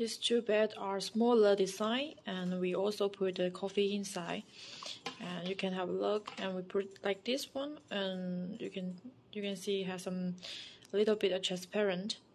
These two beds are smaller design, and we also put the coffee inside. And you can have a look. And we put like this one, and you can see it has a little bit of transparent.